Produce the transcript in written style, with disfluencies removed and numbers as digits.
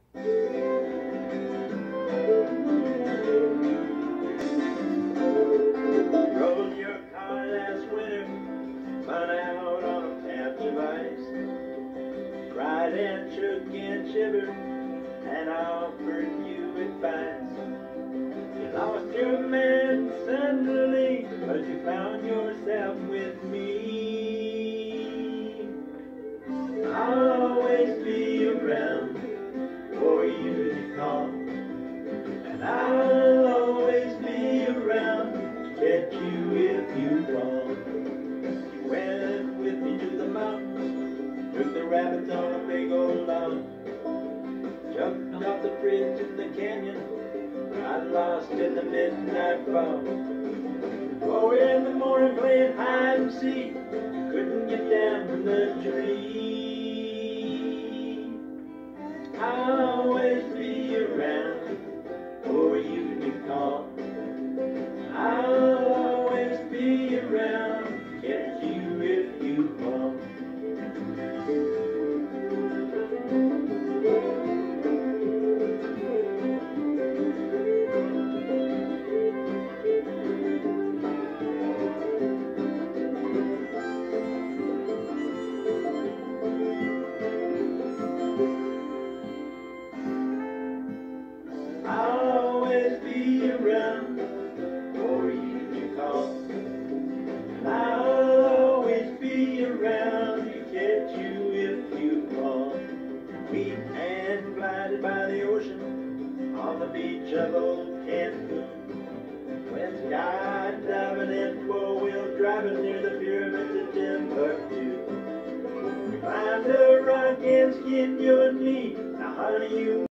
Drove your car last winter, spun out on a patch of ice. Cried and shook and shivered, and offered you advice. You lost your man suddenly, but you found yourself with me. I'll always be around for you to call, and I'll always be around to catch you if you fall. You went with me to the mountains, took the rabbits on a big old log, jumped off the bridge in the canyon, got lost in the midnight fog. Oh, in the morning playing hide and seek, couldn't get down from the tree. I'll always be around for you to call. I'll always be around to catch you if you fall. I'll always be around for you to call. I'll always be around to catch you if you fall. Weak and blinded by the ocean on the beach of old Cancun. Went skydiving and four-wheel driving near the pyramids of Timbuktu. We climbed a rock and skinned your knee. Now honey, you